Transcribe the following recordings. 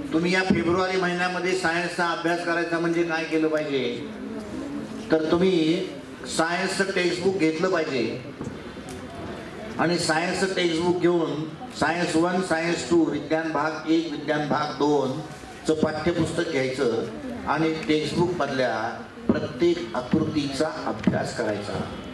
तुम्ही या फेब्रुवारी महिन्यामध्ये सायन्सचा अभ्यास करायचा म्हणजे काय केलं पाहिजे, तर तुम्ही सायन्सचं टेक्स्टबुक घेतलं पाहिजे आणि सायन्सचं टेक्स्टबुक घेऊन सायन्स 1 सायन्स 2 विज्ञान भाग 1 विज्ञान भाग 2 चं पाठ्यपुस्तक घ्यायचं आणि टेक्स्टबुक मधल्या प्रत्येक आकृतीचा अभ्यास करायचा.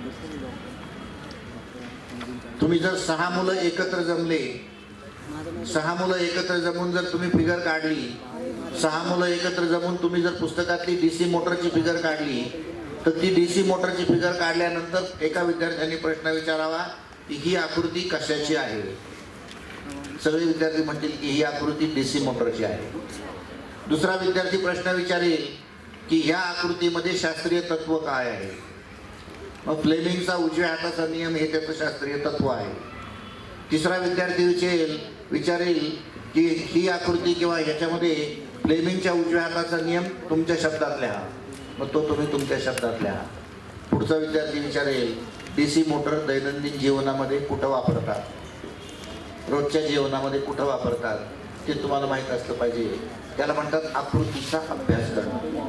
तुम्ही जर 6 मुलं एकत्र जमले, 6 मुलं एकत्र जमून जर तुम्ही फिगर काढली, 6 मुलं एकत्र जमून तुम्ही जर पुस्तकातली डीसी मोटरची फिगर काढली, तर ती डीसी मोटरची फिगर काढल्यानंतर एका विद्यार्थ्याने प्रश्न विचारावा की ही आकृती कशाची आहे. सगळे विद्यार्थी म्हणतील की ही आकृती डीसी मोटरची आहे. दुसरा विद्यार्थी प्रश्न विचारेल की ह्या आकृतीमध्ये शास्त्रीय तत्व काय आहे. मग फ्लेमिंगचा उजव्या हाताचा नियम हे त्याचं शास्त्रीय तत्व आहे. तिसरा विद्यार्थी विचारेल की ही आकृती किंवा ह्याच्यामध्ये फ्लेमिंगच्या उजव्या हाताचा नियम तुमच्या शब्दात लिहा. मग तो तुम्ही तुमच्या शब्दात लिहा. पुढचा विद्यार्थी विचारेल डीसी मोटर दैनंदिन जीवनामध्ये कुठं वापरतात, रोजच्या जीवनामध्ये कुठं वापरतात ते तुम्हाला माहीत असलं पाहिजे. त्याला म्हणतात आकृतीचा अभ्यास करणं.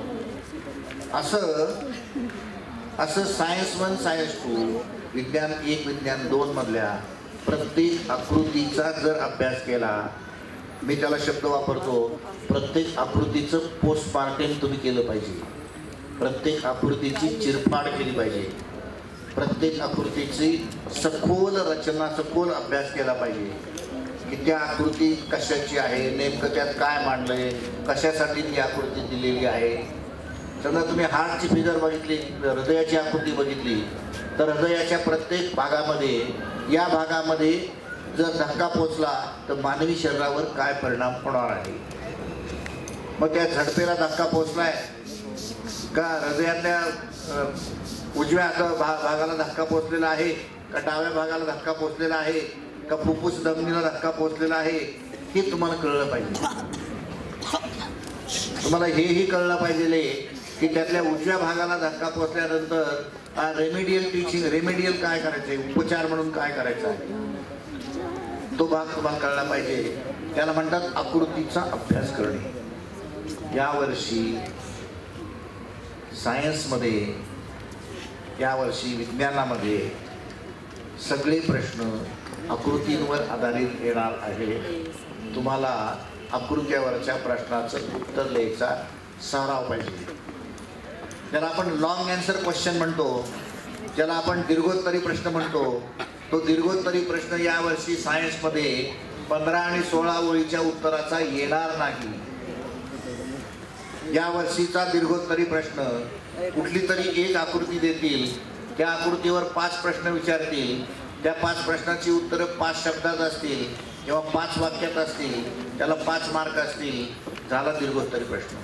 असं सायन्स 1 सायन्स 2 विज्ञान 1 विज्ञान 2 मधल्या प्रत्येक आकृतीचा जर अभ्यास केला, मी त्याला शब्द वापरतो, प्रत्येक आकृतीचं पोस्टमार्टम तुम्ही केलं पाहिजे. प्रत्येक आकृतीची चिरफाड केली पाहिजे. प्रत्येक आकृतीची सखोल रचना, सखोल अभ्यास केला पाहिजे की त्या आकृती कशाची आहे, नेमकं त्यात काय मांडलंय, कशासाठी ती आकृती दिलेली आहे. समजा तुम्ही हार्टची फिगर बघितली, हृदयाची आकृती बघितली, तर हृदयाच्या प्रत्येक भागामध्ये, या भागामध्ये जर धक्का पोचला तर मानवी शरीरावर काय परिणाम होणार आहे. मग त्या झडपेला धक्का पोचलाय का, हृदयातल्या उजव्या भागाला धक्का पोचलेला आहे का, डाव्या भागाला धक्का पोचलेला आहे का, फुफ्फुस धमनीला धक्का पोचलेला आहे, हे तुम्हाला कळलं पाहिजे. तुम्हाला हेही कळलं पाहिजे की त्यातल्या उजव्या भागाला धक्का पोचल्यानंतर रेमेडियल काय करायचंय, उपचार म्हणून काय करायचं आहे, तो भाग तुम्हाला कळला पाहिजे. त्याला म्हणतात आकृतीचा अभ्यास करणे. यावर्षी सायन्समध्ये, यावर्षी विज्ञानामध्ये सगळे प्रश्न आकृतींवर आधारित येणार आहे. तुम्हाला आकृत्यावरच्या प्रश्नाचं उत्तर द्यायचा सराव पाहिजे. ज्याला आपण लॉंग आन्सर क्वेश्चन म्हणतो, ज्याला आपण दीर्घोत्तरी प्रश्न म्हणतो, तो दीर्घोत्तरी प्रश्न यावर्षी सायन्समध्ये 15 आणि 16 ओळीच्या उत्तराचा येणार नाही. यावर्षीचा दीर्घोत्तरी प्रश्न कुठली तरी एक आकृती देतील, त्या आकृतीवर 5 प्रश्न विचारतील, त्या 5 प्रश्नाची उत्तरं 5 शब्दात असतील किंवा 5 वाक्यात असतील, त्याला 5 मार्क असतील. झाला दीर्घोत्तरी प्रश्न.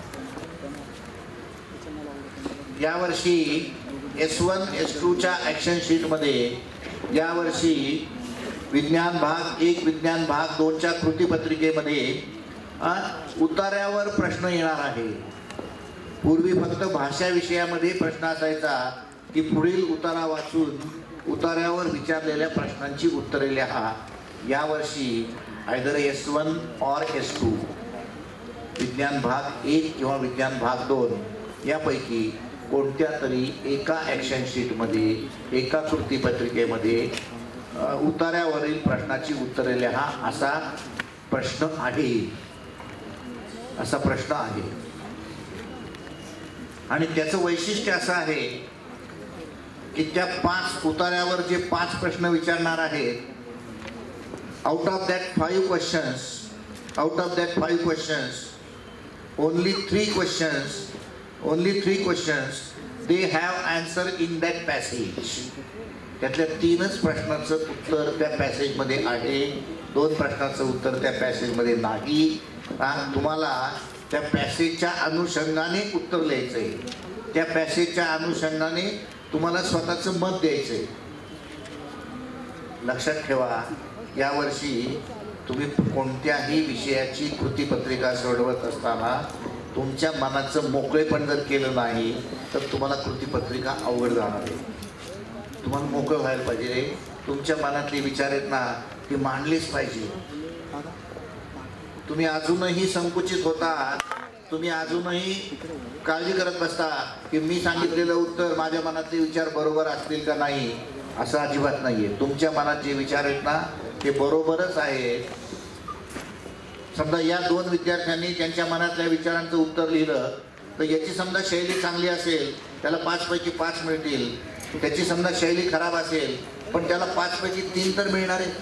यावर्षी S1 S2च्या ॲक्शन शीटमध्ये यावर्षी विज्ञान भाग 1 विज्ञान भाग 2च्या कृतीपत्रिकेमध्ये उतार्यावर प्रश्न येणार आहे. पूर्वी फक्त भाषा विषयामध्ये प्रश्न असायचा की पुढील उतारा वाचून उतार्यावर विचारलेल्या प्रश्नांची उत्तरे लिहा. यावर्षी आयदर S1 और S2 विज्ञान भाग 1 किंवा विज्ञान भाग 2 यापैकी कोणत्या तरी एका ॲक्शन शीटमध्ये, एका कृतीपत्रिकेमध्ये उतार्यावरील प्रश्नाची उत्तरे लिहा असा प्रश्न आहे. आणि त्याचं वैशिष्ट्य असं आहे की त्या 5 उतार्यावर जे 5 प्रश्न विचारणार आहेत, out of that 5 questions only 3 questions they have answer in that passage. त्यातल्या 3च प्रश्नाचं उत्तर त्या पॅसेजमध्ये आहे, 2 प्रश्नाचं उत्तर त्या पॅसेजमध्ये नाही. तुम्हाला त्या पॅसेजच्या अनुषंगाने उत्तर लिहायचंय, त्या पॅसेजच्या अनुषंगाने तुम्हाला स्वतःचं मत द्यायचंय. लक्षात ठेवा, यावर्षी तुम्ही कोणत्याही विषयाची कृतीपत्रिका सोडवत असताना तुमच्या मनाचं मोकळेपण जर केलं नाही तर तुम्हाला कृतीपत्रिका अवघड जाणार आहे. तुम्हाला मोकळं व्हायला पाहिजे. तुमच्या मनातले विचार आहेत ना, ते मांडलेच पाहिजे. तुम्ही अजूनही संकुचित होता, तुम्ही अजूनही काळजी करत बसता की मी सांगितलेलं उत्तर माझ्या मनातले विचार बरोबर असतील का नाही. असं अजिबात नाहीये. तुमच्या मनात जे विचार आहेत ना ते बरोबरच आहेत. समजा या दोन विद्यार्थ्यांनी त्यांच्या मनातल्या विचारांचं उत्तर लिहिलं तर याची समजा शैली चांगली असेल त्याला 5 पैकी 5 मिळतील, त्याची समजा शैली खराब असेल पण त्याला 5 पैकी 3 तर मिळणार आहे.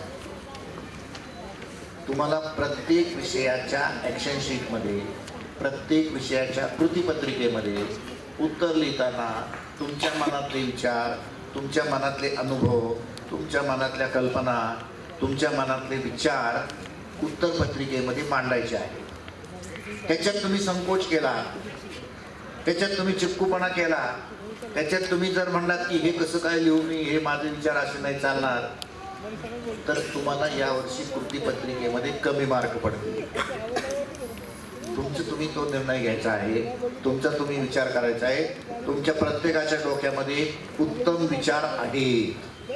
तुम्हाला प्रत्येक विषयाच्या ॲक्शन शीटमध्ये, प्रत्येक विषयाच्या कृतीपत्रिकेमध्ये उत्तर लिहिताना तुमच्या मनातले विचार, तुमच्या मनातले अनुभव, तुमच्या मनातल्या कल्पना, तुमच्या मनातले विचार उत्तरपत्रिकेमध्ये मांडायचे आहे. त्याच्यात तुम्ही संकोच केला, त्याच्यात तुम्ही चिपकूपणा केला, त्याच्यात तुम्ही जर म्हणलात की हे कसं काय लिहू मी, हे माझे विचार असे नाही चालणार, तर तुम्हाला यावर्षी कृतीपत्रिकेमध्ये कमी मार्क पडतील. तुमचं तुम्ही तो निर्णय घ्यायचा आहे, तुमचा तुम्ही विचार करायचा आहे. तुमच्या प्रत्येकाच्या डोक्यामध्ये उत्तम विचार आहे,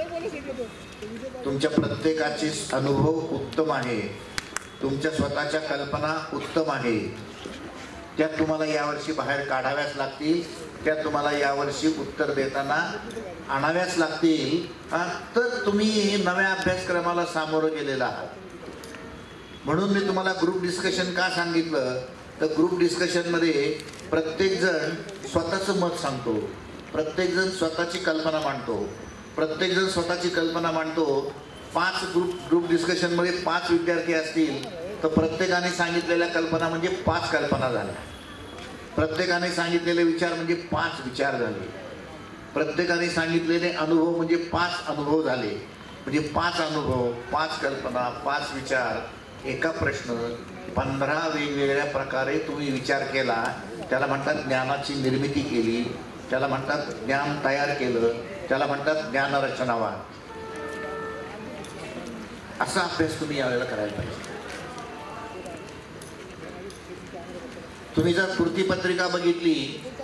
तुमच्या प्रत्येकाचे अनुभव उत्तम आहे, तुमच्या स्वतःच्या कल्पना उत्तम आहे. त्या तुम्हाला यावर्षी बाहेर काढाव्याच लागतील, त्या तुम्हाला यावर्षी उत्तर देताना आणाव्याच लागतील. तर तुम्ही नव्या अभ्यासक्रमाला सामोरं गेलेला आहात. म्हणून मी तुम्हाला ग्रुप डिस्कशन का सांगितलं, तर ग्रुप डिस्कशनमध्ये प्रत्येकजण स्वतःचं मत सांगतो, प्रत्येकजण स्वतःची कल्पना मांडतो, प्रत्येकजण स्वतःची कल्पना मांडतो. 5 ग्रुप डिस्कशनमध्ये 5 विद्यार्थी असतील तर प्रत्येकाने सांगितलेल्या कल्पना म्हणजे 5 कल्पना झाल्या, प्रत्येकाने सांगितलेले विचार म्हणजे 5 विचार झाले, प्रत्येकाने सांगितलेले अनुभव म्हणजे 5 अनुभव झाले. म्हणजे 5 अनुभव, 5 कल्पना, 5 विचार, एका प्रश्न, 15 वेगवेगळ्या प्रकारे तुम्ही विचार केला. त्याला म्हणतात ज्ञानाची निर्मिती केली, त्याला म्हणतात ज्ञान तयार केलं, त्याला म्हणतात ज्ञानरचनावाद. असा अभ्यास तुम्ही यावेळेला करायला पाहिजे. तुम्ही जर कृतीपत्रिका बघितली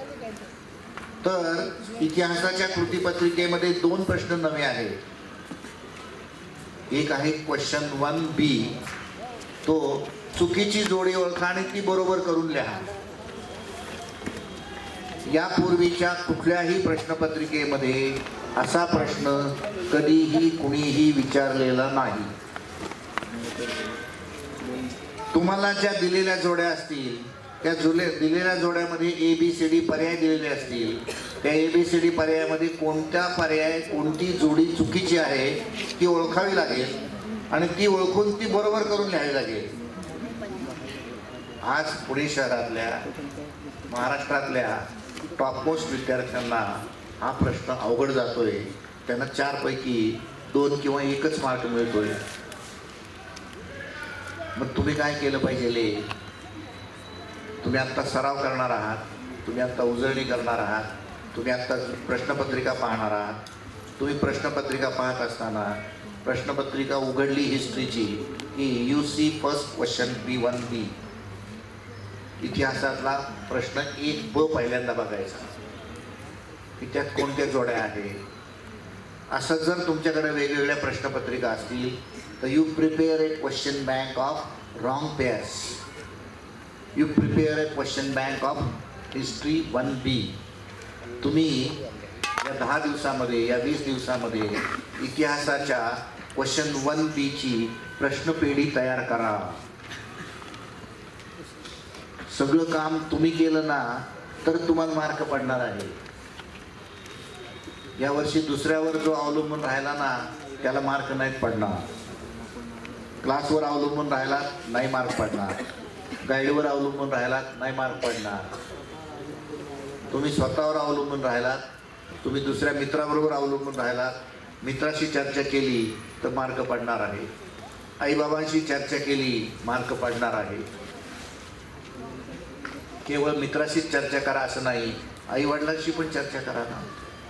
तर इतिहासाच्या कृतीपत्रिकेमध्ये 2 प्रश्न नवे आहेत. एक आहे क्वेश्चन 1B, तो चुकीची जोडी ओळखा आणि ती बरोबर करून लिहा. यापूर्वीच्या कुठल्याही प्रश्नपत्रिकेमध्ये असा प्रश्न कधीही कुणीही विचारलेला नाही. तुम्हाला ज्या दिलेल्या जोड्या असतील त्या दिलेल्या जोड्यामध्ये ABCD पर्याय दिलेले असतील, त्या ABCD पर्यायामध्ये कोणती जोडी चुकीची आहे ती ओळखावी लागेल आणि ती ओळखून ती बरोबर करून लिहावी लागेल. आज पुणे शहरातल्या, महाराष्ट्रातल्या टॉपमोस्ट विद्यार्थ्यांना हा प्रश्न अवघड जातोय. त्यांना 4 पैकी 2 किंवा 1च मार्क मिळतोय. मग तुम्ही काय केलं पाहिजे? तुम्ही आत्ता सराव करणार आहात, तुम्ही आत्ता उजळणी करणार आहात, तुम्ही आत्ता प्रश्नपत्रिका पाहणार आहात. तुम्ही प्रश्नपत्रिका पाहत असताना प्रश्नपत्रिका उघडली हिस्ट्रीची की you see first question B1B, इतिहासातला प्रश्न 1B पहिल्यांदा बघायचा की त्यात कोणत्या जोड्या आहेत. असं जर तुमच्याकडे वेगवेगळ्या प्रश्नपत्रिका असतील तर you prepare a question bank of wrong pairs, you prepare a question bank of history 1B. तुम्ही या 10 दिवसामध्ये, या 20 दिवसामध्ये इतिहासाच्या क्वेश्चन 1Bची प्रश्नपेढी तयार करा. सगळं काम तुम्ही केलं ना तर तुम्हाला मार्क पडणार आहे. यावर्षी दुसऱ्यावर जो अवलंबून राहिला ना त्याला मार्क नाही पडणार. क्लासवर अवलंबून राहिला नाही मार्क पडणार, गाईडवर अवलंबून राहिलात नाही मार्क पडणार. तुम्ही स्वतःवर अवलंबून राहिलात, तुम्ही दुसऱ्या मित्राबरोबर अवलंबून राहिलात, मित्राशी चर्चा केली तर मार्क पडणार आहे. आईबाबांशी चर्चा केली मार्क पडणार आहे. केवळ मित्राशीच चर्चा करा असं नाही, आईवडिलांशी पण चर्चा करा ना.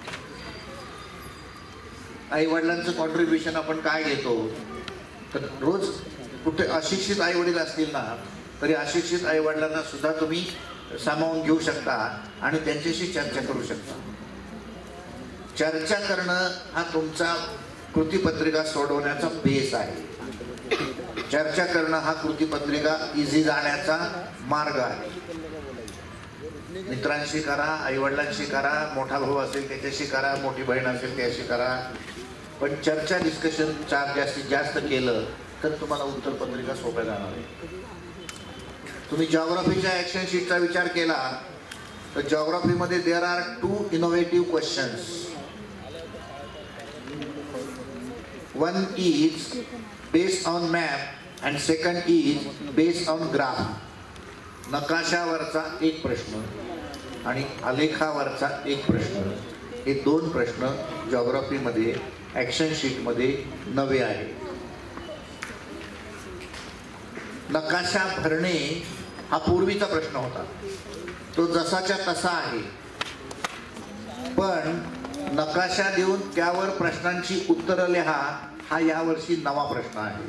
आईवडिलांचं कॉन्ट्रीब्युशन आपण काय घेतो, तर रोज कुठे अशिक्षित आईवडील असतील ना तरी अशिक्षित आईवडिलांना सुद्धा तुम्ही सामावून घेऊ शकता आणि त्यांच्याशी चर्चा करू शकता. चर्चा करणं हा तुमचा कृतीपत्रिका सोडवण्याचा बेस आहे. चर्चा करणं हा कृतीपत्रिका इझी जाण्याचा मार्ग आहे. मित्रांशी करा, आईवडिलांशी करा, मोठा भाऊ असेल त्याच्याशी करा, मोठी बहीण असेल त्याशी करा, पण चर्चा डिस्कशन जास्तीत जास्त केलं तर तुम्हाला उत्तरपत्रिका सोप्या जाणार आहे. तुम्ही जॉग्राफीच्या ॲक्शन शीटचा विचार केला तर जॉग्राफीमध्ये there are 2 innovative questions. One is based on map and second is based on graph. नकाशावरचा एक प्रश्न आणि आलेखावरचा एक प्रश्न, हे 2 प्रश्न जॉग्राफीमध्ये ॲक्शन शीटमध्ये नवे आहे. नकाशा भरणे हा पूर्वीचा प्रश्न होता, तो जसाच्या तसा आहे, पण नकाशा देऊन त्यावर प्रश्नांची उत्तरं लिहा हा यावर्षी नवा प्रश्न आहे.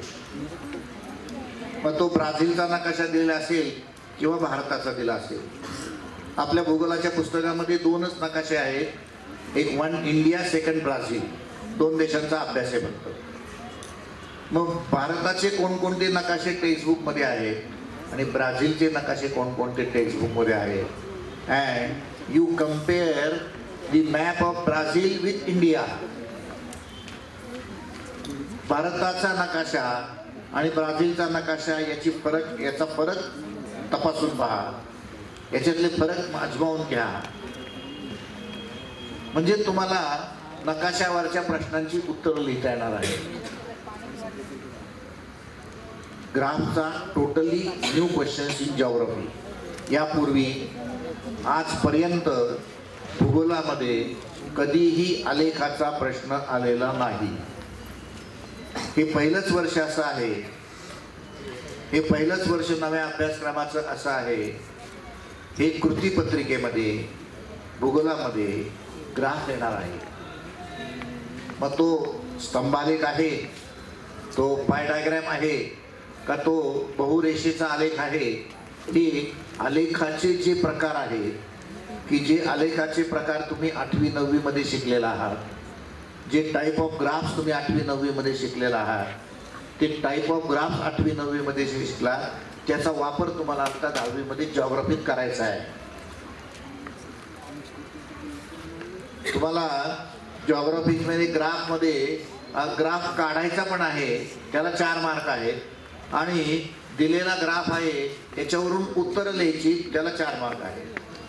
मग तो ब्राझीलचा नकाशा दिला असेल किंवा भारताचा दिला असेल. आपल्या भूगोलाच्या पुस्तकामध्ये 2च नकाशे आहेत, एक वन इंडिया, सेकंड ब्राझील, 2 देशांचा अभ्यास आहे फक्त. मग भारताचे कोणकोणते नकाशे टेक्स्टबुकमध्ये आहेत आणि ब्राझीलचे नकाशे कोणकोणते टेक्स्टबुकमध्ये आहेत. And you compare the map of Brazil with India. भारताचा नकाशा आणि ब्राझीलचा नकाशा याचा फरक तपासून पहा, याच्यातले फरक आजमावून घ्या, म्हणजे तुम्हाला नकाशावरच्या प्रश्नांची उत्तरं लिहिता येणार आहे. ग्राफचा totally new questions in geography. यापूर्वी आजपर्यंत भूगोलामध्ये कधीही आलेखाचा प्रश्न आलेला नाही. हे पहिलंच वर्ष असं आहे, हे पहिलंच वर्ष नव्या अभ्यासक्रमाचं असं आहे. हे कृतीपत्रिकेमध्ये भूगोलामध्ये ग्राफ येणार आहे. मग तो स्तंभालेख आहे, तो पाय डायग्रॅम आहे का तो बहुरेषेचा आलेख आहे. हे आलेखाचे जे प्रकार आहेत की जे आलेखाचे प्रकार तुम्ही 8वी 9वी मध्ये शिकलेला आहात, जे टाईप ऑफ ग्राफ्स तुम्ही 8वी 9वी मध्ये शिकलेला आहात, ते टाईप ऑफ ग्राफ्स 8वी 9वी मध्ये शिकला, त्याचा वापर तुम्हाला आता 10वी मध्ये जॉग्राफीत करायचा आहे. तुम्हाला जॉग्राफीमध्ये ग्राफ काढायचा पण आहे, त्याला 4 मार्क आहेत, आणि दिलेला ग्राफ आहे त्याच्यावरून उत्तर लिहायची, त्याला 4 मार्क आहेत.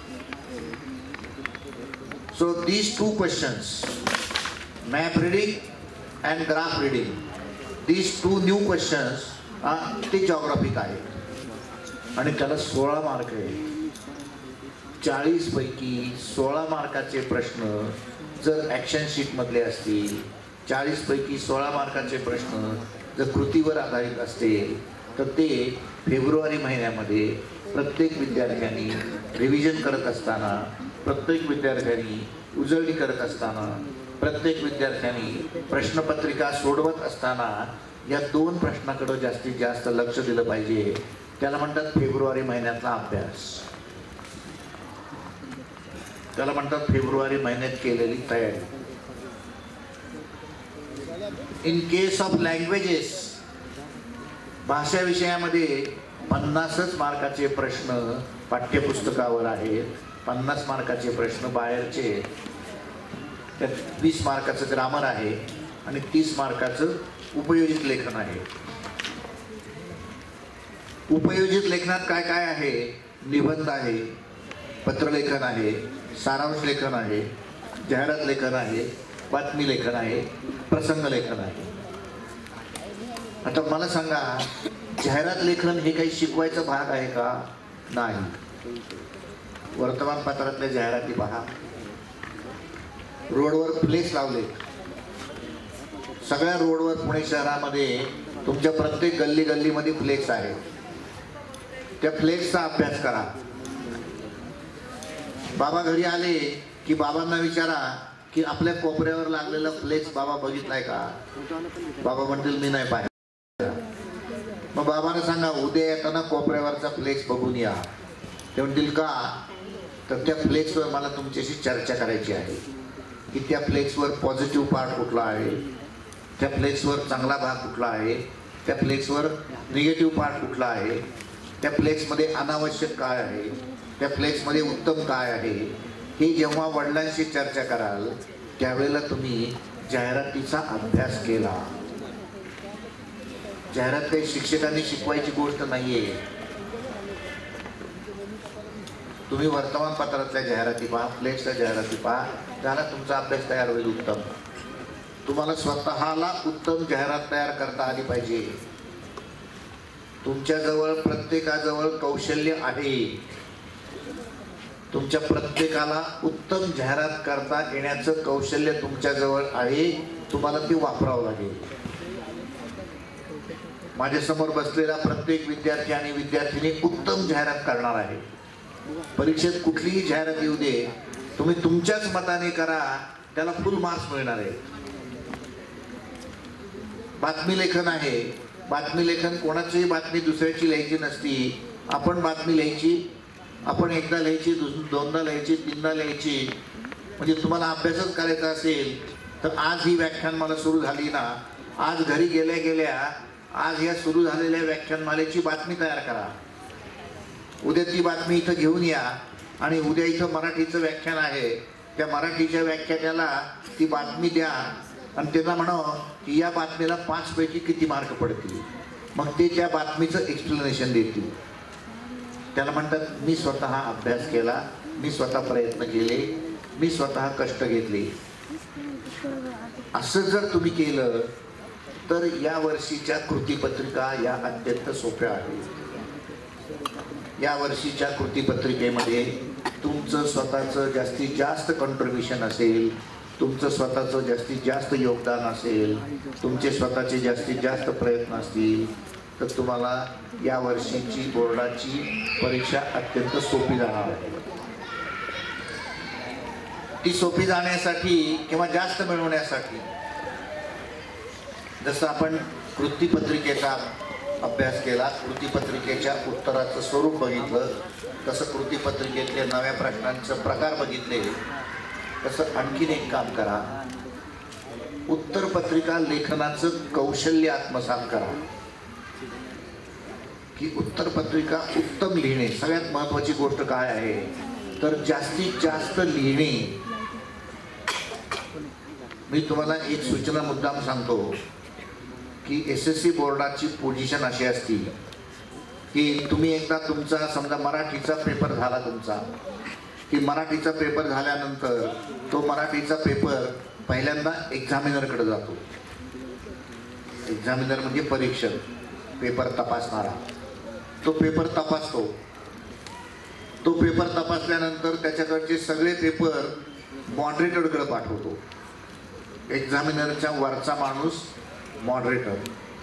So these 2 questions, map reading and graph reading, these 2 new questions ते जॉग्राफीत आहेत आणि त्याला 16 मार्क आहे. 40 पैकी 16 मार्काचे प्रश्न जर ॲक्शन शीटमधले असतील, 40 पैकी 16 मार्काचे प्रश्न जर कृतीवर आधारित असतील, तर ते फेब्रुवारी महिन्यामध्ये प्रत्येक विद्यार्थ्यांनी रिव्हिजन करत असताना, प्रत्येक विद्यार्थ्यांनी उजळणी करत असताना, प्रत्येक विद्यार्थ्यांनी प्रश्नपत्रिका सोडवत असताना या 2 प्रश्नाकडे जास्तीत जास्त लक्ष दिलं पाहिजे. त्याला म्हणतात फेब्रुवारी महिन्यातला अभ्यास, त्याला म्हणतात फेब्रुवारी महिन्यात केलेली तयारी. इन केस ऑफ लँग्वेजेस, भाषा विषयामध्ये 50च मार्काचे प्रश्न पाठ्यपुस्तकावर आहेत, 50 मार्काचे प्रश्न बाहेरचे, त्यात 20 मार्काचं ग्रामर आहे आणि 30 मार्काचं उपयोजित लेखन आहे. उपयोजित लेखनात काय काय आहे? निबंध आहे, पत्रलेखन आहे, सारांश लेखन आहे, जाहिरात लेखन आहे, बातमी लेखन आहे, प्रसंग लेखन आहे. आता मला सांगा, जाहिरात लेखन हे काही शिकवायचा भाग आहे का? नाही. वर्तमानपत्रातल्या जाहिराती पहा, रोडवर फ्लेक्स लावले, सगळ्या रोडवर पुणे शहरामध्ये तुमच्या प्रत्येक गल्ली गल्लीमध्ये फ्लेक्स आहे. त्या फ्लेक्सचा अभ्यास करा. बाबा घरी आले की बाबांना विचारा की आपल्या कोपऱ्यावर लागलेला फ्लेक्स बाबा बघितलाय का? बाबा म्हणतील मी नाही पाहिला. मग बाबांना सांगा उद्या येताना कोपऱ्यावरचा फ्लेक्स बघून या. ते म्हणतील का? तर त्या फ्लेक्सवर मला तुमच्याशी चर्चा करायची आहे की त्या फ्लेक्सवर पॉझिटिव्ह पार्ट कुठला आहे, त्या फ्लेक्सवर चांगला भाग कुठला आहे, त्या फ्लेक्सवर निगेटिव्ह पार्ट कुठला आहे, त्या फ्लेक्समध्ये अनावश्यक काय आहे, त्या फ्लेक्समध्ये उत्तम काय आहे, हे जेव्हा वडिलांशी चर्चा कराल त्यावेळेला तुम्ही जाहिरातीचा अभ्यास केला. जाहिरात काही शिक्षकांनी शिकवायची गोष्ट नाहीये. तुम्ही वर्तमानपत्रातल्या जाहिराती पहा, फ्लेक्सच्या जाहिराती पहा, त्याला तुमचा अभ्यास तयार होईल उत्तम. तुम्हाला स्वतःला उत्तम जाहिरात तयार करता आली पाहिजे. तुमच्याजवळ प्रत्येकाजवळ कौशल्य आहे. तुमच्या प्रत्येकाला उत्तम जाहिरात करता येण्याचं कौशल्य तुमच्याजवळ आहे. तुम्हाला ती वापरावं लागेल. माझ्यासमोर बसलेला प्रत्येक विद्यार्थी आणि विद्यार्थिनी उत्तम जाहिरात करणार आहे. परीक्षेत कुठलीही जाहिरात येऊ दे, तुम्ही तुमच्याच मताने करा, त्याला फुल मार्क्स मिळणार आहे. बातमी लेखन आहे. बातमी लेखन कोणाचीही बातमी दुसऱ्याची लिहायची नसती. आपण बातमी लिहायची, आपण एकदा लिहायची, दोनदा लिहायची, तीनदा लिहायची. म्हणजे तुम्हाला अभ्यासच करायचा असेल तर आज ही व्याख्यानमाला सुरू झाली ना, आज घरी गेल्या गेल्या आज या सुरू झालेल्या व्याख्यानमालेची बातमी तयार करा. उद्या ती बातमी इथं घेऊन या आणि उद्या इथं मराठीचं व्याख्यान आहे, त्या मराठीच्या व्याख्यानाला ती बातमी द्या आणि त्यांना म्हणावं की या बातमीला 5 पैकी किती मार्क पडतील. मग ते त्या बातमीचं एक्सप्लेनेशन देतील. त्याला म्हणतात मी स्वतः अभ्यास केला, मी स्वतः प्रयत्न केले, मी स्वतः कष्ट घेतले. असं जर तुम्ही केलं तर या वर्षीच्या कृतीपत्रिका या अत्यंत सोप्या आहेत. या वर्षीच्या कृतीपत्रिकेमध्ये तुमचं स्वतःचं जास्तीत जास्त कॉन्ट्रीब्युशन असेल, तुमचं स्वतःचं जास्तीत जास्त योगदान असेल, तुमचे स्वतःचे जास्तीत जास्त प्रयत्न असतील तर तुम्हाला या वर्षीची बोर्डाची परीक्षा अत्यंत सोपी जाणार आहे. ती सोपी जाण्यासाठी किंवा जास्त मिळवण्यासाठी जसं आपण कृतीपत्रिकेचा अभ्यास केला, कृतीपत्रिकेच्या उत्तराचं स्वरूप बघितलं, तसं कृतीपत्रिकेतल्या नव्या प्रश्नांचं प्रकार बघितले, तसं आणखीन एक काम करा. उत्तरपत्रिका लेखनाचं कौशल्य आत्मसात करा. की उत्तरपत्रिका उत्तम लिहिणे. सगळ्यात महत्त्वाची गोष्ट काय आहे तर जास्तीत जास्त लिहिणे. मी तुम्हाला एक सूचना मुद्दाम सांगतो की SSC बोर्डाची पोझिशन अशी असती की तुम्ही एकदा तुमचा समजा मराठीचा पेपर झाला तुमचा, की मराठीचा पेपर झाल्यानंतर तो मराठीचा पेपर पहिल्यांदा एक्झामिनरकडे जातो. एक्झामिनर म्हणजे परीक्षक, पेपर तपासणारा. तो पेपर तपासतो. तो पेपर तपासल्यानंतर त्याच्याकडचे सगळे पेपर मॉडरेटरकडे पाठवतो. एक्झामिनरच्या वरचा माणूस मॉडरेटर.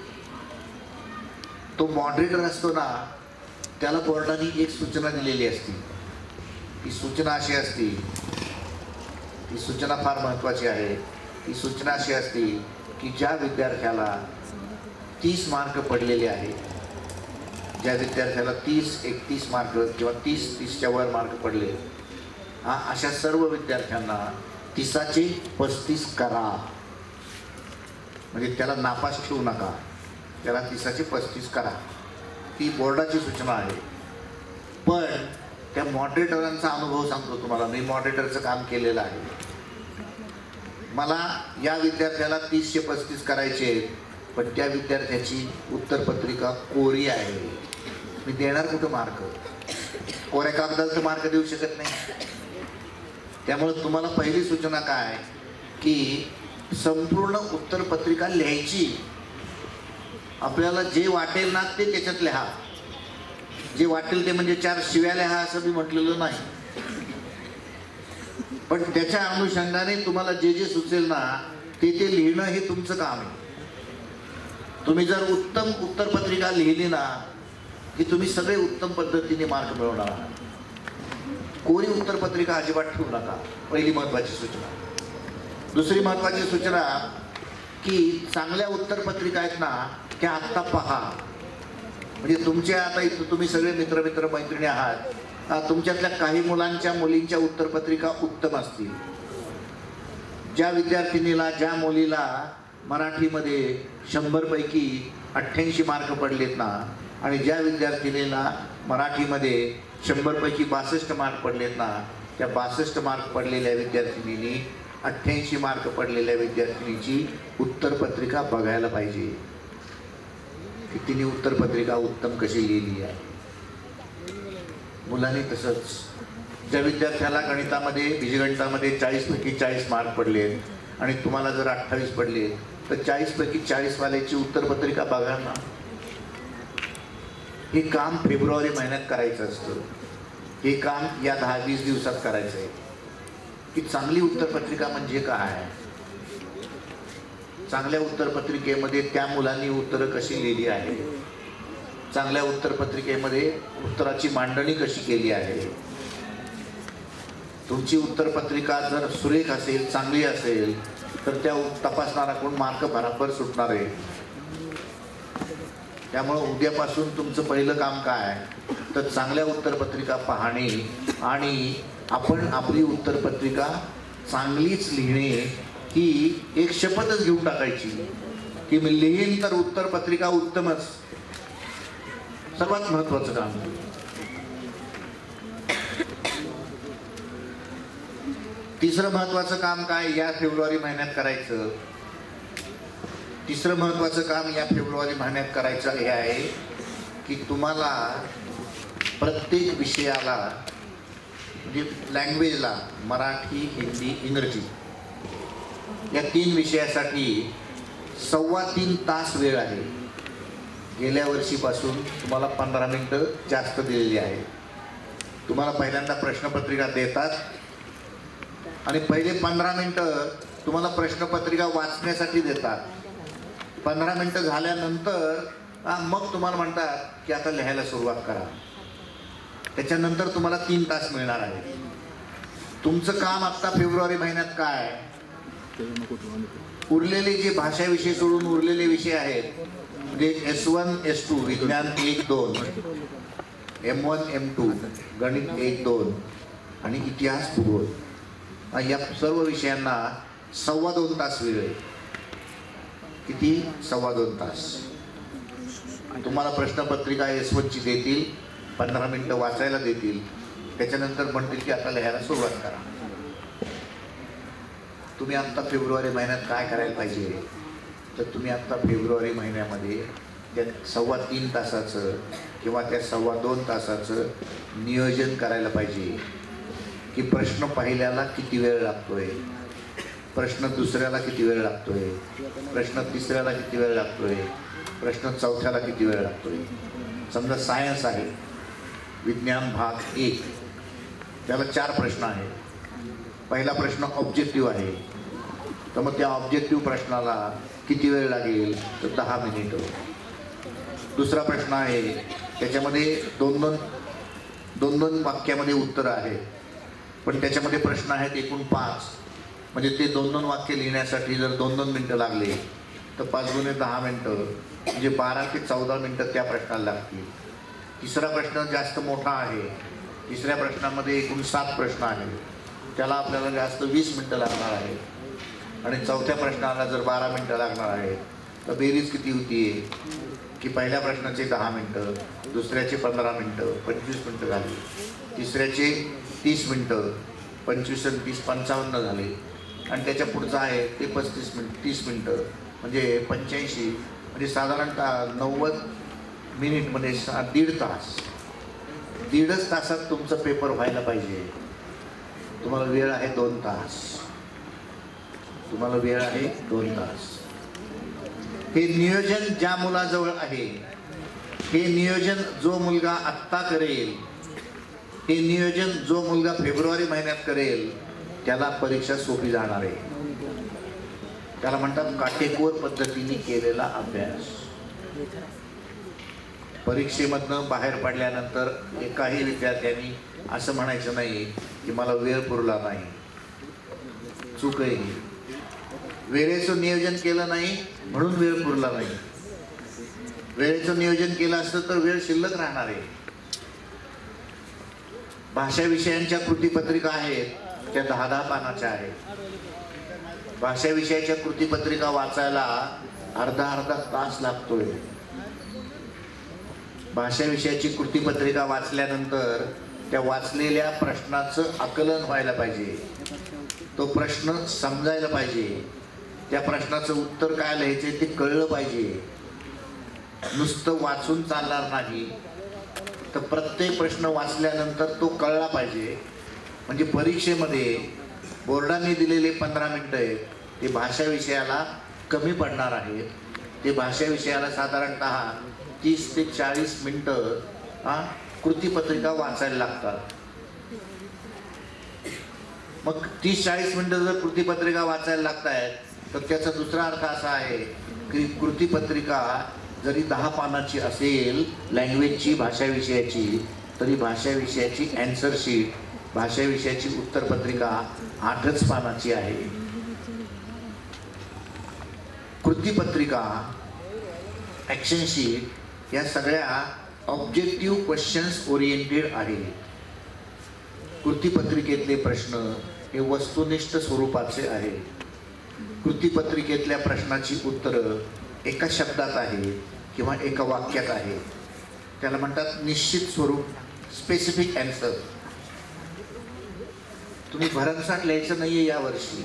तो मॉडरेटर असतो ना, त्याला बोर्डाने एक सूचना दिलेली असती. ती सूचना अशी असती, ती सूचना फार महत्त्वाची आहे. ती सूचना अशी असती की ज्या विद्यार्थ्याला 30 मार्क पडलेले आहेत, ज्या विद्यार्थ्याला 30-31 मार्क किंवा 30-30च्या वर मार्क पडले, अशा सर्व विद्यार्थ्यांना 30चे 35 करा. म्हणजे त्याला नापास ठेवू नका, त्याला 30चे 35 करा. ती बोर्डाची सूचना आहे. पण त्या मॉडरेटरांचा अनुभव सांगतो तुम्हाला. मी मॉडरेटरचं काम केलेलं आहे. मला या विद्यार्थ्याला 30चे 35 करायचे, पण त्या विद्यार्थ्याची उत्तरपत्रिका कोरी आहे. मी देणार कुठं मार्क? कोऱ्या कागदाला तर मार्क देऊ शकत नाही. त्यामुळे तुम्हाला पहिली सूचना काय की संपूर्ण उत्तरपत्रिका लिहायची. आपल्याला जे वाटेल ना ते त्याच्यात लिहा. जे वाटेल ते म्हणजे 4 शिव्या लिहा असं मी म्हटलेलं नाही, पण त्याच्या अनुषंगाने तुम्हाला जे जे सुचेल ना ते ते लिहिणं हे तुमचं काम आहे. तुम्ही जर उत्तम उत्तरपत्रिका लिहिली ना की तुम्ही सगळे उत्तम पद्धतीने मार्क मिळवणार. कोरी उत्तरपत्रिका अजिबात ठेवू नका. पहिली महत्त्वाची सूचना. दुसरी महत्त्वाची सूचना की चांगल्या उत्तरपत्रिका आहेत ना त्या आत्ता पहा. म्हणजे तुमच्या आता इथं तुम्ही सगळे मित्र मैत्रिणी आहात, तुमच्यातल्या काही मुलांच्या मुलींच्या उत्तरपत्रिका उत्तम असतील. ज्या विद्यार्थिनीला, ज्या मुलीला मराठीमध्ये 100 पैकी 88 मार्क पडलेत ना, आणि ज्या विद्यार्थिनीला मराठीमध्ये 100 पैकी 62 मार्क पडलेत ना, त्या 62 मार्क पडलेल्या विद्यार्थिनींनी 88 मार्क पडलेल्या विद्यार्थिनीची उत्तरपत्रिका बघायला पाहिजे की तिने उत्तरपत्रिका उत्तम कशी लिहिली आहे. मुलांनी तसंच, ज्या विद्यार्थ्याला गणितामध्ये बीजगणितामध्ये 40 पैकी 40 मार्क पडले आणि तुम्हाला जर 28 पडले तर 40 पैकी 40 वाल्याची उत्तरपत्रिका बघा ना. हे काम फेब्रुवारी महिन्यात करायचं असतं. हे काम या 10-20 दिवसात करायचं आहे. की चांगली उत्तरपत्रिका म्हणजे काय, चांगल्या उत्तरपत्रिकेमध्ये त्या मुलांनी उत्तरं कशी लिहिली आहे, चांगल्या उत्तरपत्रिकेमध्ये उत्तराची मांडणी कशी केली आहे. तुमची उत्तरपत्रिका जर सुरेख असेल, चांगली असेल, तर त्या तपासणाराकडून मार्क बराबर सुटणार आहे. त्यामुळं उद्यापासून तुमचं पहिलं काम काय, तर चांगल्या उत्तरपत्रिका पाहणे आणि आपण आपली उत्तरपत्रिका चांगलीच लिहिणे ही एक शपथच घेऊन टाकायची की मी लिहीन तर उत्तरपत्रिका उत्तमच. सर्वात महत्वाचं काम. तिसरं महत्वाचं काम काय या फेब्रुवारी महिन्यात करायचं. तिसरं महत्वाचं काम या फेब्रुवारी महिन्यात करायचं हे आहे की तुम्हाला प्रत्येक विषयाला, म्हणजे लँग्वेजला, मराठी, हिंदी, इंग्रजी या 3 विषयासाठी 3.25 तास वेळ आहे. गेल्या वर्षीपासून तुम्हाला 15 मिनिटं जास्त दिलेली आहे. तुम्हाला पहिल्यांदा प्रश्नपत्रिका देतात आणि पहिले 15 मिनिटं तुम्हाला प्रश्नपत्रिका वाचण्यासाठी देतात. 15 मिनिटं झाल्यानंतर मग तुम्हाला म्हणतात की आता लिहायला सुरुवात करा. त्याच्यानंतर तुम्हाला 3 तास मिळणार आहे. तुमचं काम आता फेब्रुवारी महिन्यात काय, उरलेले जे भाषा विषय सोडून उरलेले विषय आहेत, म्हणजे S1 S2 विज्ञान 1-2, M1 M2 गणित 1-2 आणि इतिहास भूगोल, या सर्व विषयांना 2.25 तास वेळ आहे. किती? 2.25 तास. तुम्हाला प्रश्नपत्रिका S1 ची देतील, 15 मिनिटं वाचायला देतील, त्याच्यानंतर म्हणतील की आता लिहायला सुरुवात करा. तुम्ही आत्ता फेब्रुवारी महिन्यात काय करायला पाहिजे, तर तुम्ही आत्ता फेब्रुवारी महिन्यामध्ये त्या 3.25 तासाचं किंवा त्या 2.25 तासाचं नियोजन करायला पाहिजे की प्रश्न पहिल्याला किती वेळ लागतोय, प्रश्न दुसऱ्याला किती वेळ लागतोय, प्रश्न तिसऱ्याला किती वेळ लागतोय, प्रश्न चौथ्याला किती वेळ लागतोय. समजा सायन्स आहे, विज्ञान भाग 1, त्याला 4 प्रश्न आहेत. पहिला प्रश्न ऑब्जेक्टिव्ह आहे, तर मग त्या ऑब्जेक्टिव्ह प्रश्नाला किती वेळ लागेल, तर 10 मिनिटं. दुसरा प्रश्न आहे, त्याच्यामध्ये 2-2 वाक्यामध्ये उत्तरं आहेत, पण त्याच्यामध्ये प्रश्न आहेत एकूण 5, म्हणजे ते 2-2 वाक्य लिहिण्यासाठी जर 2-2 मिनिटं लागले तर 5 × 10 मिनिटं, म्हणजे 12 ते 14 मिनिटं त्या प्रश्नाला लागतील. तिसरा प्रश्न जास्त मोठा आहे. तिसऱ्या प्रश्नामध्ये एकूण 7 प्रश्न आहेत, त्याला आपल्याला जास्त 20 मिनिटं लागणार आहे. आणि चौथ्या प्रश्नाला जर 12 मिनिटं लागणार आहे, तर बेरीज किती होती की पहिल्या प्रश्नाचे 10 मिनिटं, दुसऱ्याचे 15 मिनिटं, 25 मिनिटं झाली, तिसऱ्याचे 30 मिनिटं, 25 आणि 30 55 झाले, आणि त्याच्या पुढचं आहे ते 30 मिनिटं, म्हणजे 85, म्हणजे साधारणतः 90 मिनिटमध्ये 1.5 तास. 1.5 तासात तुमचं पेपर व्हायला पाहिजे. तुम्हाला वेळ आहे 2 तास. तुम्हाला वेळ आहे 2 तास. हे नियोजन ज्या मुलाजवळ आहे, हे नियोजन जो मुलगा आत्ता करेल, हे नियोजन जो मुलगा फेब्रुवारी महिन्यात करेल, त्याला परीक्षा सोपी जाणार आहे. त्याला म्हणतात काटेकोर पद्धतीने केलेला अभ्यास. परीक्षेमधनं बाहेर पडल्यानंतर एकाही विद्यार्थ्यांनी असं म्हणायचं नाही की मला वेळ पुरला नाही. चूक आहे. वेळेचं नियोजन केलं नाही म्हणून वेळ पुरला नाही. वेळेचं नियोजन केलं असतं तर वेळ शिल्लक राहणार आहे. भाषा विषयांच्या कृतीपत्रिका आहेत, त्या 10-10 पानाच्या आहेत. भाषा विषयाच्या कृतीपत्रिका वाचायला अर्धा तास लागतोय. भाषा विषयाची कृतीपत्रिका वाचल्यानंतर त्या वाचलेल्या प्रश्नाचं आकलन व्हायला पाहिजे, तो प्रश्न समजायला पाहिजे, त्या प्रश्नाचं उत्तर काय लिहायचे ते कळलं पाहिजे. नुसतं वाचून चालणार नाही, तर प्रत्येक प्रश्न वाचल्यानंतर तो कळला पाहिजे. म्हणजे परीक्षेमध्ये बोर्डाने दिलेले 15 मिनिटं ते भाषा विषयाला कमी पडणार आहेत. ते भाषा विषयाला साधारणतः 30 ते 40 मिनिटं कृतीपत्रिका वाचायला लागतात. मग 30-40 मिनिटं जर कृतीपत्रिका वाचायला लागत आहेत, तर त्याचा दुसरा अर्थ असा आहे की कृतीपत्रिका जरी 10 पानाची असेल लँग्वेजची, भाषा विषयाची, तरी भाषा विषयाची ॲन्सर शीट, भाषा विषयाची उत्तरपत्रिका 8च पानाची आहे. कृतीपत्रिका, ॲक्शन शीट या सगळ्या ऑब्जेक्टिव्ह क्वेश्चन्स ओरिएंटेड आहेत. कृतीपत्रिकेतले प्रश्न हे वस्तुनिष्ठ स्वरूपाचे आहेत. कृतीपत्रिकेतल्या प्रश्नाची उत्तरं एका शब्दात आहे किंवा एका वाक्यात आहे. त्याला म्हणतात निश्चित स्वरूप, स्पेसिफिक ॲन्सर. तुम्ही भरमसाठ लिहायचं नाहीये यावर्षी.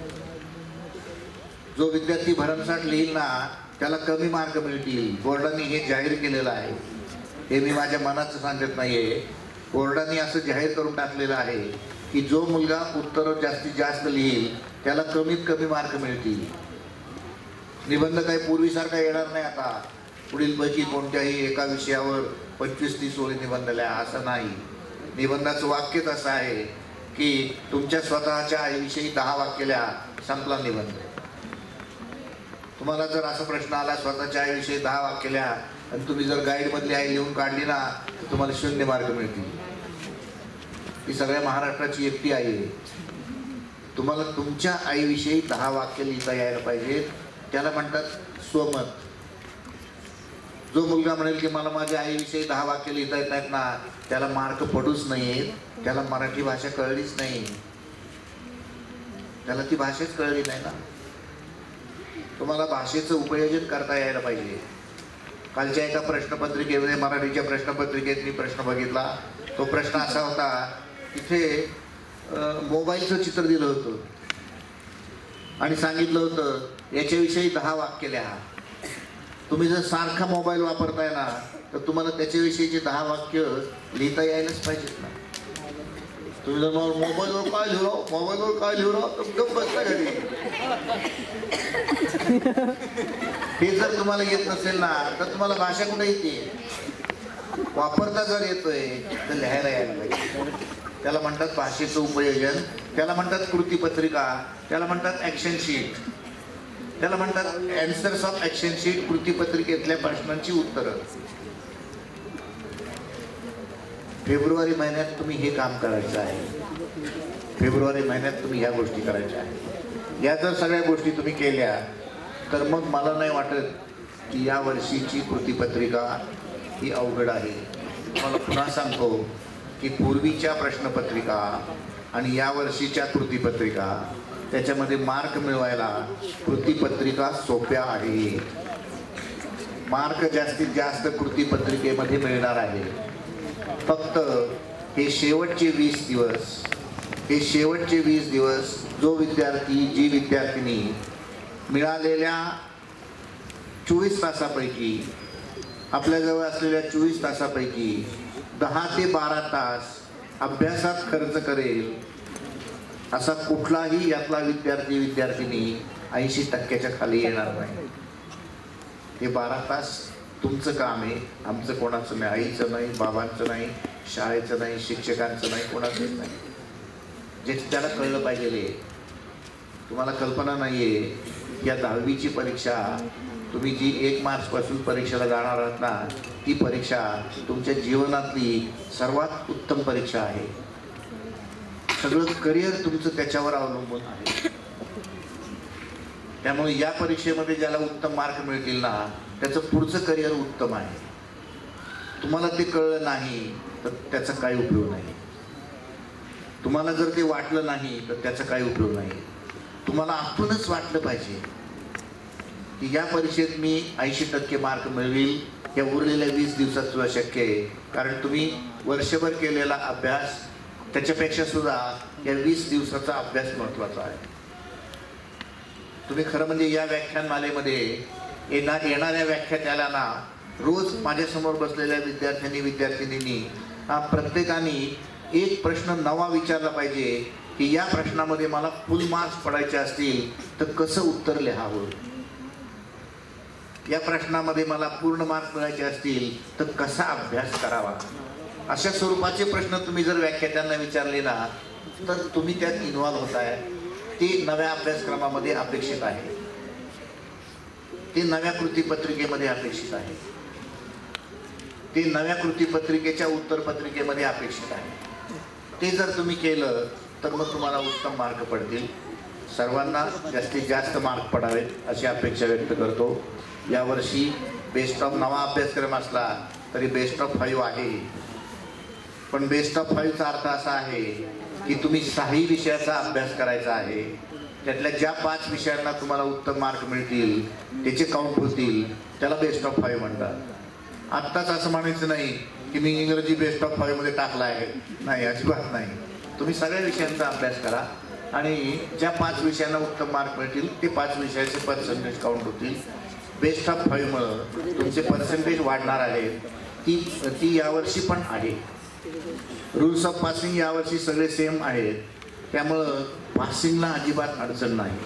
जो विद्यार्थी भरमसाठ लिहिल ना त्याला कमी मार्क मिळतील. बोर्डाने हे जाहीर केलेलं आहे. हे मी माझ्या मनाचं सांगत नाहीये, बोर्डाने असं जाहीर करून टाकलेलं आहे की जो मुलगा उत्तरं जास्तीत जास्त लिहिल त्याला कमीत कमी मार्क मिळतील. निबंध काही पूर्वीसारखा येणार नाही आता. पुढीलपैकी कोणत्याही एका विषयावर 25-30 ओळी निबंध लिहा असं नाही. निबंधाचं वाक्यच असं आहे की तुमच्या स्वतःच्या आईविषयी 10 वाक्य लिहा, संपला निबंध. तुम्हाला जर असा प्रश्न आला स्वतःच्या आईविषयी 10 वाक्य लिहा आणि तुम्ही जर गाईडमधली आई लिहून काढली ना तर तुम्हाला 0 मार्क मिळतील. ही सगळ्या महाराष्ट्राची एकटी आई आहे. तुम्हाला तुमच्या आईविषयी 10 वाक्य लिहिता यायला पाहिजे. त्याला म्हणतात स्वमत. जो मुलगा म्हणेल की मला माझ्या आईविषयी 10 वाक्य लिहिता येत नाहीत ना, त्याला मार्क पडूच नाहीत. त्याला मराठी भाषा कळलीच नाही, त्याला ती भाषेच कळली नाही ना. तुम्हाला भाषेचं उपयोजन करता यायला पाहिजे. कालच्या एका प्रश्नपत्रिकेमध्ये, मराठीच्या प्रश्नपत्रिकेत मी प्रश्न बघितला. तो प्रश्न असा होता, तिथे मोबाईलचं चित्र दिलं होतं आणि सांगितलं होतं याच्याविषयी 10 वाक्य लिहा. तुम्ही जर सारखा मोबाईल वापरताय ना तर तुम्हाला त्याच्याविषयीचे 10 वाक्य लिहिता यायलाच पाहिजेत ना. तुम्ही जर मोबाईलवर काय लिहू राव, मोबाईलवर काय लिहू राव, तर गप्प बसता घरी. हे जर तुम्हाला येत नसेल ना तर तुम्हाला भाषा कुठे येते? वापरता जर येतोय तर लिहायला यायला पाहिजे. त्याला म्हणतात भाषेचं उपयोजन, त्याला म्हणतात कृतीपत्रिका, त्याला म्हणतात ॲक्शन शीट, त्याला म्हणतात ॲन्सर्स ऑफ ॲक्शन शीट. कृतीपत्रिकेतल्या प्रश्नांची उत्तरं. फेब्रुवारी महिन्यात तुम्ही हे काम करायचं आहे. फेब्रुवारी महिन्यात तुम्ही ह्या गोष्टी करायच्या आहेत. या जर सगळ्या गोष्टी तुम्ही केल्या तर मग मला नाही वाटत की या वर्षीची कृतीपत्रिका ही अवघड आहे. मला पुन्हा सांगतो की पूर्वीच्या प्रश्नपत्रिका आणि या वर्षीच्या कृतीपत्रिका त्याच्यामध्ये मार्क मिळवायला कृतीपत्रिका सोप्या आहे. मार्क जास्तीत जास्त कृतीपत्रिकेमध्ये मिळणार आहे. फक्त हे शेवटचे 20 दिवस, हे शेवटचे 20 दिवस जो विद्यार्थी, जी विद्यार्थिनी मिळालेल्या 24 तासापैकी, आपल्याजवळ असलेल्या 24 तासापैकी 10 ते 12 तास अभ्यासात खर्च करेल असा कुठलाही यातला विद्यार्थी, विद्यार्थिनी 80% खाली येणार नाही. हे 12 तास तुमचं काम आहे, आमचं कोणाचं नाही. आईचं नाही, बाबांचं नाही, शाळेचं नाही, शिक्षकांचं नाही, कोणाचंच नाही. जे त्याला कळलं पाहिजे. तुम्हाला कल्पना नाही आहे या 10वीची परीक्षा, तुम्ही जी 1 मार्चपासून परीक्षेला जाणार आहात ना, ती परीक्षा तुमच्या जीवनातली सर्वात उत्तम परीक्षा आहे. सगळं करिअर तुमचं त्याच्यावर अवलंबून आहे. त्यामुळे या परीक्षेमध्ये ज्याला उत्तम मार्क मिळतील ना त्याचं पुढचं करिअर उत्तम आहे. तुम्हाला ते कळलं नाही तर त्याचा काही उपयोग नाही. तुम्हाला जर ते वाटलं नाही तर त्याचा काही उपयोग नाही. तुम्हाला आतूनच वाटलं पाहिजे की या परीक्षेत मी 80% मार्क मिळवील, या उरलेल्या 20 दिवसात सुद्धा शक्य आहे, कारण तुम्ही वर्षभर केलेला अभ्यास त्याच्यापेक्षा सुद्धा या 20 दिवसाचा अभ्यास महत्त्वाचा आहे. तुम्ही खरं म्हणजे या व्याख्यानमालेमध्ये येणाऱ्या व्याख्यात्याला रोज माझ्यासमोर बसलेल्या विद्यार्थिनींनी प्रत्येकाने एक प्रश्न नवा विचारला पाहिजे की या प्रश्नामध्ये मला फुल मार्क्स पडायचे असतील तर कसं उत्तर लिहावं, या प्रश्नामध्ये मला पूर्ण मार्क्स मिळायचे असतील तर कसा अभ्यास करावा. अशा स्वरूपाचे प्रश्न तुम्ही जर व्याख्यात्यांना विचारले ना तर तुम्ही त्यात इन्व्हॉल्व होताय. ते नव्या अभ्यासक्रमामध्ये अपेक्षित आहे, ते नव्या कृतीपत्रिकेमध्ये अपेक्षित आहे, ते नव्या कृतीपत्रिकेच्या उत्तरपत्रिकेमध्ये अपेक्षित आहे. ते जर तुम्ही केलं तर मग तुम्हाला उत्तम मार्क पडतील. सर्वांना जास्तीत जास्त मार्क पडावेत अशी अपेक्षा व्यक्त करतो. यावर्षी बेस्ट ऑफ नवा अभ्यासक्रम असला तरी बेस्ट ऑफ 5 आहे, पण बेस्ट ऑफ 5चा अर्थ असा आहे की तुम्ही 6 विषयाचा अभ्यास करायचा आहे. त्यातल्या ज्या 5 विषयांना तुम्हाला उत्तम मार्क मिळतील त्याचे काउंट होतील, त्याला बेस्ट ऑफ 5 म्हणतात. आत्ताच असं म्हणायचं नाही की मी इंग्रजी बेस्ट ऑफ 5 मध्ये टाकला आहे, नाही, अजिबात नाही. तुम्ही सगळ्या विषयांचा अभ्यास करा आणि ज्या 5 विषयांना उत्तम मार्क मिळतील ते 5 विषयाचे पर्सेंटेज काउंट होतील. बेस्ट ऑफ 5मुळं तुमचे पर्सेंटेज वाढणार आहेत. ती यावर्षी पण आहे. रूल्स ऑफ पासिंग यावर्षी सगळे सेम आहेत, त्यामुळं पासिंगला अजिबात अडचण नाही.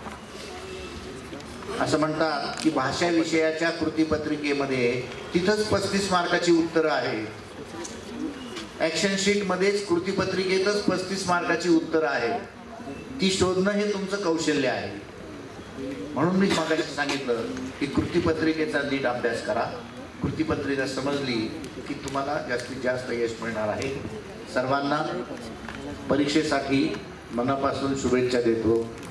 असं म्हणतात की भाषा विषयाच्या कृतीपत्रिकेमध्ये तिथंच 35 मार्काची उत्तरं आहेत. ॲक्शन शीटमध्येच कृतीपत्रिकेतच 35 मार्काची उत्तरं आहेत. ती शोधणं हे तुमचं कौशल्य आहे. म्हणून मी मागाशी सांगितलं की कृतीपत्रिकेचा नीट अभ्यास करा. कृतीपत्रिका समजली की तुम्हाला जास्तीत जास्त यश मिळणार आहे. सर्वांना परीक्षेसाठी मनापासून शुभेच्छा देतो.